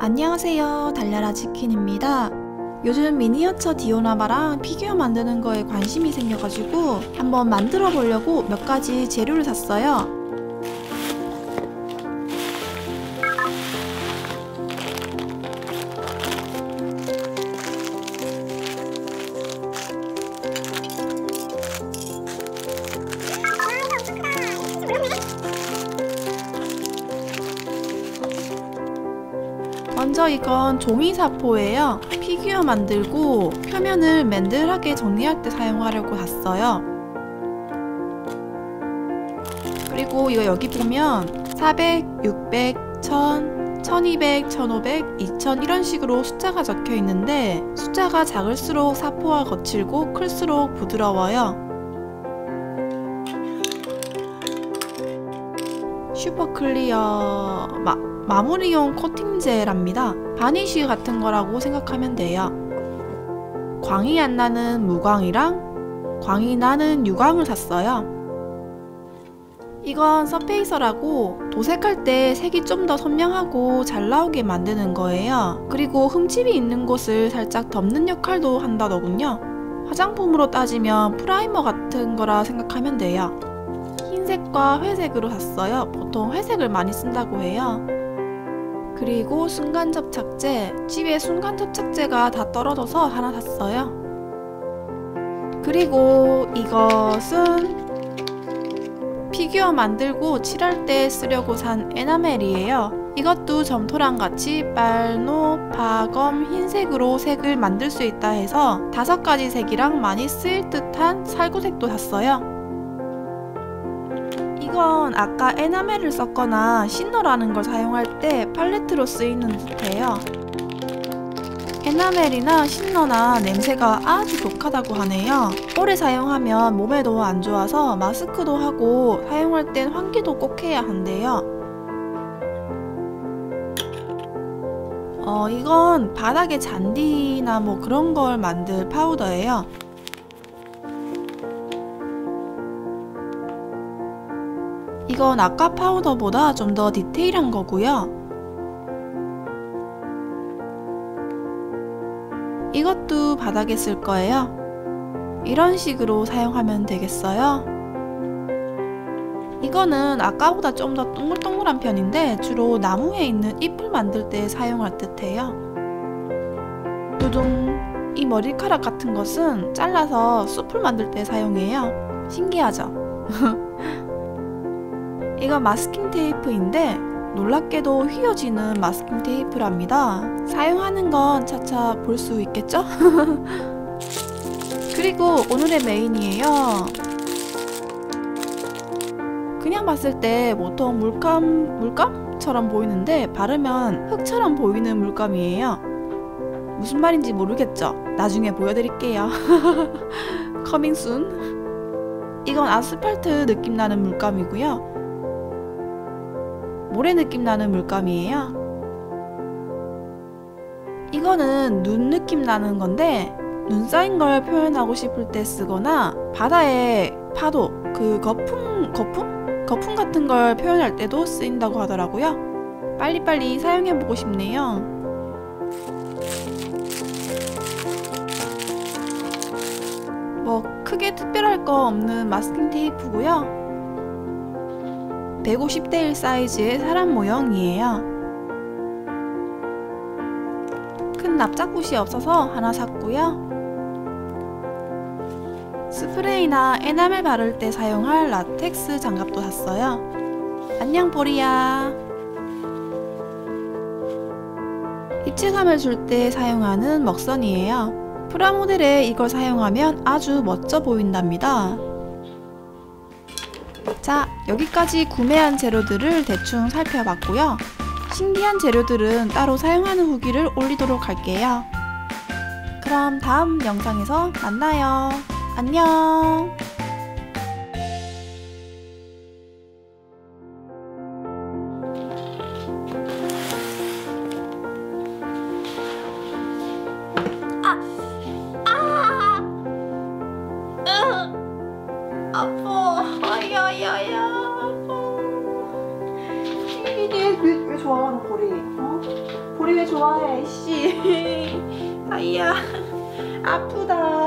안녕하세요, 달려라 치킨입니다. 요즘 미니어처 디오라마랑 피규어 만드는 거에 관심이 생겨가지고 한번 만들어 보려고 몇 가지 재료를 샀어요. 먼저 이건 종이사포예요. 피규어 만들고 표면을 맨들하게 정리할 때 사용하려고 샀어요. 그리고 이거 여기 보면 400, 600, 1000, 1200, 1500, 2000 이런 식으로 숫자가 적혀 있는데 숫자가 작을수록 사포가 거칠고 클수록 부드러워요. 슈퍼클리어 마무리용 코팅젤랍니다. 바니쉬 같은 거라고 생각하면 돼요. 광이 안 나는 무광이랑 광이 나는 유광을 샀어요. 이건 서페이서라고 도색할 때 색이 좀 더 선명하고 잘 나오게 만드는 거예요. 그리고 흠집이 있는 곳을 살짝 덮는 역할도 한다더군요. 화장품으로 따지면 프라이머 같은 거라 생각하면 돼요. 흰색과 회색으로 샀어요. 보통 회색을 많이 쓴다고 해요. 그리고 순간접착제, 집에 순간접착제가 다 떨어져서 하나 샀어요. 그리고 이것은 피규어 만들고 칠할 때 쓰려고 산 에나멜이에요. 이것도 점토랑 같이 빨노, 파검, 흰색으로 색을 만들 수 있다 해서 5가지 색이랑 많이 쓰일 듯한 살구색도 샀어요. 이건 아까 에나멜을 썼거나 시너라는 걸 사용할 때 팔레트로 쓰이는 듯해요. 에나멜이나 시너나 냄새가 아주 독하다고 하네요. 오래 사용하면 몸에도 안 좋아서 마스크도 하고 사용할 땐 환기도 꼭 해야 한대요. 이건 바닥에 잔디나 뭐 그런 걸 만들 파우더예요. 이건 아까 파우더보다 좀 더 디테일한 거고요. 이것도 바닥에 쓸 거예요. 이런 식으로 사용하면 되겠어요. 이거는 아까보다 좀 더 동글동글한 편인데 주로 나무에 있는 잎을 만들 때 사용할 듯해요. 두둥! 이 머리카락 같은 것은 잘라서 숲을 만들 때 사용해요. 신기하죠? 이건 마스킹 테이프인데 놀랍게도 휘어지는 마스킹 테이프랍니다. 사용하는 건 차차 볼 수 있겠죠? 그리고 오늘의 메인이에요. 그냥 봤을 때 보통 물감처럼 보이는데 바르면 흙처럼 보이는 물감이에요. 무슨 말인지 모르겠죠? 나중에 보여드릴게요. 커밍 순. 이건 아스팔트 느낌 나는 물감이고요. 모래 느낌 나는 물감이에요. 이거는 눈 느낌 나는 건데 눈 쌓인 걸 표현하고 싶을 때 쓰거나 바다의 파도, 그 거품 같은 걸 표현할 때도 쓰인다고 하더라고요. 빨리빨리 사용해보고 싶네요. 뭐 크게 특별할 거 없는 마스킹 테이프고요. 150대1 사이즈의 사람 모형이에요. 큰 납작붓이 없어서 하나 샀고요. 스프레이나 에나멜 바를 때 사용할 라텍스 장갑도 샀어요. 안녕 보리야. 입체감을 줄 때 사용하는 먹선이에요. 프라모델에 이걸 사용하면 아주 멋져 보인답니다. 자, 여기까지 구매한 재료들을 대충 살펴봤고요. 신기한 재료들은 따로 사용하는 후기를 올리도록 할게요. 그럼 다음 영상에서 만나요. 안녕. 아파. 아야야야. 이게 왜 좋아하는 거야? 보리. 보리 왜 좋아해? 씨. 아이야 아프다.